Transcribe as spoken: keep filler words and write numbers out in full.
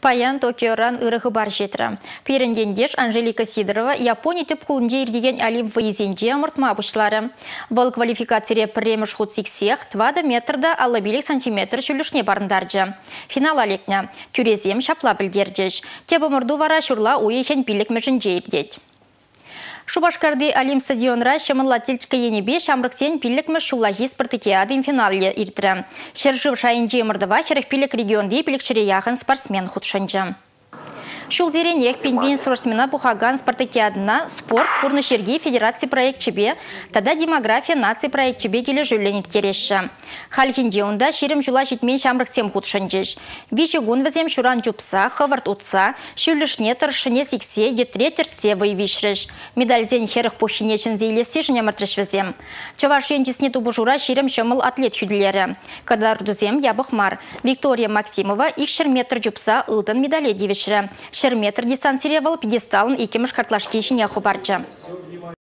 Паян Токиоран ырығы бар жетірі. Періндендеш Анжелика Сидорова Япония тіп құлынде ердеген Олимп вайызенде омыртма бұшлары. Бұл квалификация премеш худ сексех двадцать метрда аллабелік сантиметр шүлішне барындаржы. Финал алекне түрезем шапла білдердеш. Тебі мұрду вара шурла ойехен билік мүжінже ердет. Шубашкарды Олимп стадионра шымынла тельчка енебе шамрыксен пиллік мүш шулахи спартакиадын финале иртірі. Шержив шайынже мұрдыва херіх пиллік регионде пиллікшіре яғын спортсмен худшынжы. Шул зеренек пенбен спортсмена Пухаган спартакиадына спорт пурны шерги федерации проект чебе, тада демография нации проект чебе келі жүлленет кереші. Халкинде онда шерім жула жетмен шамрыксем худшынжыш. Вичі гун візем шуран жупса, хывырт утса, шүлішне тұршыне сиксе, етре тіртсе вайвишрыш. Медальзен херіх пухинешін зейлесе жіне мұртрыш візем. Чавашен тесне тубу жура шерім шымыл атлет хүділері. Кадар дузем ябықмар. Виктория Максимова икшір метр жупса ылдын медале девішірі. Метр дистанцировал пьедесталын икемеш картлашки ішіне хубарчы.